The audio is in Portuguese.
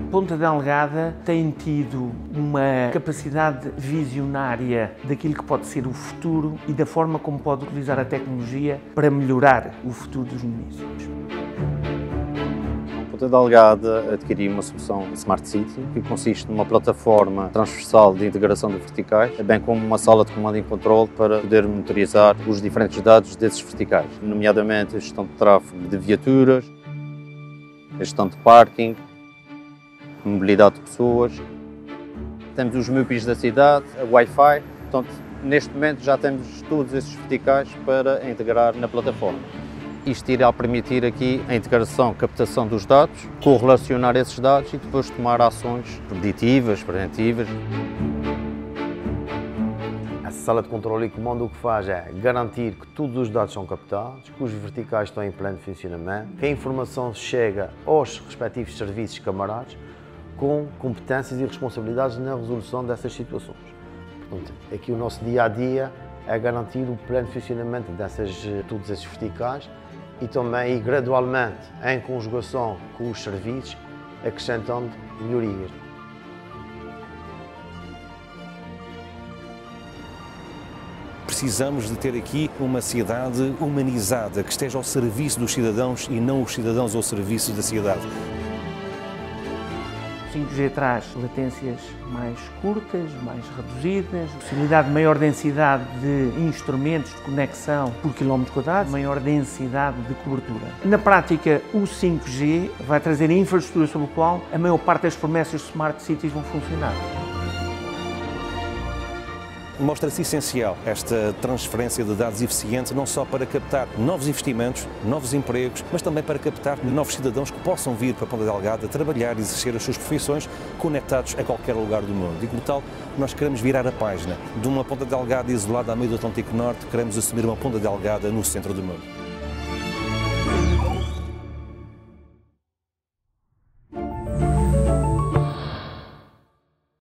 Ponta Delgada tem tido uma capacidade visionária daquilo que pode ser o futuro e da forma como pode utilizar a tecnologia para melhorar o futuro dos municípios. Ponta Delgada adquiriu uma solução Smart City, que consiste numa plataforma transversal de integração de verticais, bem como uma sala de comando e controle para poder monitorizar os diferentes dados desses verticais, nomeadamente a gestão de tráfego de viaturas, a gestão de parking, mobilidade de pessoas. Temos os MUPIs da cidade, a Wi-Fi, portanto, neste momento já temos todos esses verticais para integrar na plataforma. Isto irá permitir aqui a integração, captação dos dados, correlacionar esses dados e depois tomar ações preditivas, preventivas. A sala de controle e comando o que faz é garantir que todos os dados são captados, que os verticais estão em pleno funcionamento, que a informação chega aos respectivos serviços camarados com competências e responsabilidades na resolução dessas situações. Portanto, aqui o nosso dia-a-dia é garantir o pleno funcionamento todos esses verticais e também, e gradualmente, em conjugação com os serviços, acrescentando melhorias. Precisamos de ter aqui uma cidade humanizada, que esteja ao serviço dos cidadãos e não os cidadãos ao serviço da cidade. O 5G traz latências mais curtas, mais reduzidas, possibilidade de maior densidade de instrumentos de conexão por quilómetro quadrado, maior densidade de cobertura. Na prática, o 5G vai trazer a infraestrutura sobre a qual a maior parte das promessas de Smart Cities vão funcionar. Mostra-se essencial esta transferência de dados eficiente, não só para captar novos investimentos, novos empregos, mas também para captar novos cidadãos que possam vir para Ponta Delgada trabalhar e exercer as suas profissões conectados a qualquer lugar do mundo. E como tal, nós queremos virar a página de uma Ponta Delgada isolada a meio do Atlântico Norte, queremos assumir uma Ponta Delgada no centro do mundo.